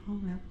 ห้องแล้ว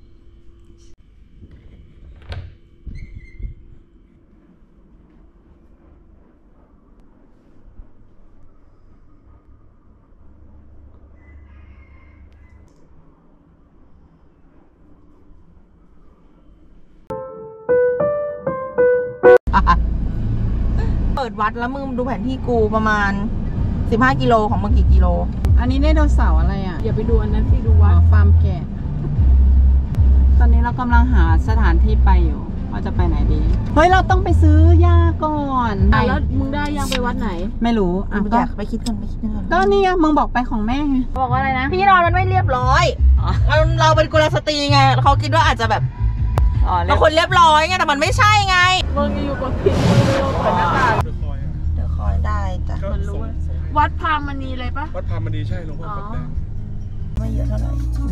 เปิดวัดแล้วมึงดูแผนที่กูประมาณ15 กิโลของมึงกี่กิโลอันนี้ไดโนเสาร์อะไรอ่ะอย่าไปดูอันนั้นสิดูว่าฟาร์มแกะตอนนี้เรากำลังหาสถานที่ไปอยู่ว่าจะไปไหนดีเฮ้ยเราต้องไปซื้อยาก่อนแล้วมึงได้ยังไปวัดไหนไม่รู้อ่ะก็อยากไปคิดกันก็นี่มึงบอกไปของแม่ไงบอกว่าอะไรนะพี่นอนมันไม่เรียบร้อยเราเป็นกุลสตรีไงเขาคิดว่าอาจจะแบบเราคนเรียบร้อยไงแต่มันไม่ใช่ไงมึงอยู่กับพี่มึงลงกับหน้าตาเดี๋ยวคอยได้จ้ะมันรู้วัดพามณีเลยปะวัดพามณีใช่หลวงพ่อปักแดงไม่เยอะเท่าไหร่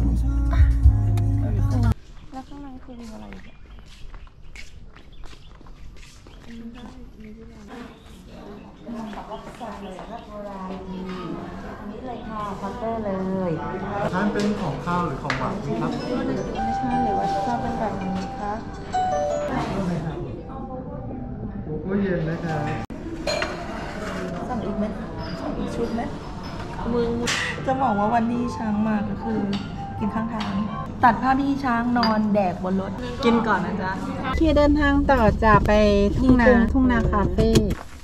แล้วข้างในคืออะไรนี่เลยค่ะเคาน์เตอร์เลยท่านเป็นของข้าวหรือของหวานครับไม่ใช่หรือว่าชอบเป็นแบบนี้คะโอ้โหเย็นนะครับสั่งอีกไหมสั่งอีกชุดไหมมึงจะบอกว่าวันที่ช้างมาก็คือกินข้างทางตัดภาพที่ช้างนอนแดกบนรถกินก่อนนะจ๊ะที่เดินทางต่อจะไปทุ่งนาคาเฟ่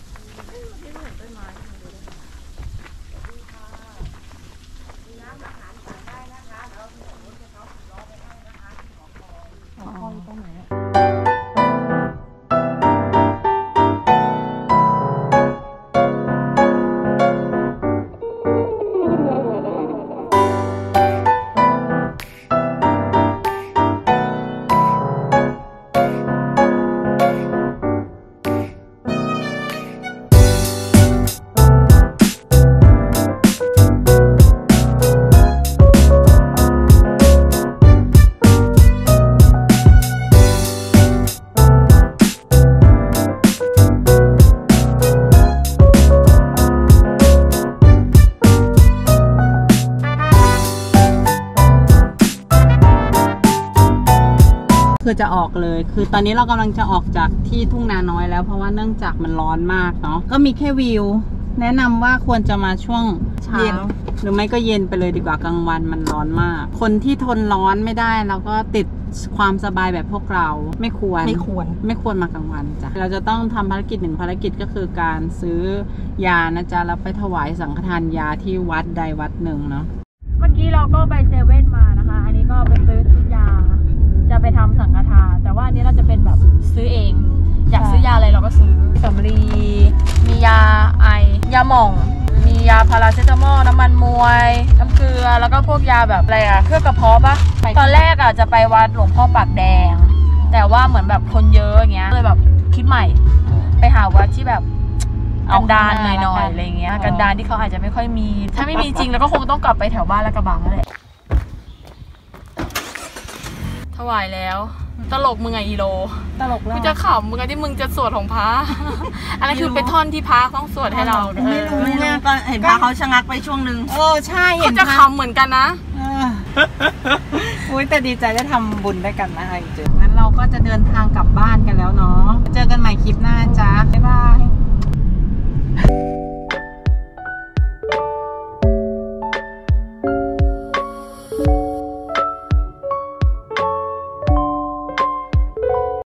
คือจะออกเลยคือตอนนี้เรากำลังจะออกจากที่ทุ่งนาน้อยแล้วเพราะว่าเนื่องจากมันร้อนมากเนาะก็มีแค่วิวแนะนำว่าควรจะมาช่วงเช้าหรือไม่ก็เย็นไปเลยดีกว่ากลางวันมันร้อนมากคนที่ทนร้อนไม่ได้แล้วก็ติดความสบายแบบพวกเราไม่ควรมากลางวันจ้ะเราจะต้องทำภารกิจ1ภารกิจก็คือการซื้อยานะจ๊ะแล้วไปถวายสังฆทานยาที่วัดใดวัดหนึ่งเนาะเมื่อกี้เราก็ไปเซเว่นมานะคะอันนี้ก็ไปซื้อยาจะไปทำสังฆทานแต่ว่าอันนี้เราจะเป็นแบบซื้อเองอยากซื้อยาอะไรเราก็ซื้อสำลีมียาไอยาหม่องมียาพาราเซตามอลน้ำมันมวยน้ำเกลือแล้วก็พวกยาแบบอะไรเครื่องกระเพาะปะตอนแรกจะไปวัดหลวงพ่อปากแดงแต่ว่าเหมือนแบบคนเยอะอย่างเงี้ยเลยแบบคิดใหม่ไปหาวัดที่แบบกันดารหน่อยๆอะไรเงี้ยกันดารที่เขาอาจจะไม่ค่อยมีถ้าไม่มีจริงแล้วก็คงต้องกลับไปแถวบ้านลาดกระบังนั่นแหละถวายแล้วตลกมึงไงอีโลตลกแล้วกูจะขำมึงไงที่มึงจะสวดของพระอันนั้นคือเป็นท่อนที่พระต้องสวดให้เราไม่รู้เนี่ยก็เห็นพระเขาชะงักไปช่วงนึงใช่เห็นจะขำเหมือนกันนะอุ้ยแต่ดีใจได้ทำบุญด้วยกันนะจริงๆงั้นเราก็จะเดินทางกลับบ้านกันแล้วเนาะเจอกันใหม่คลิปหน้าจ้าบ๊ายบาย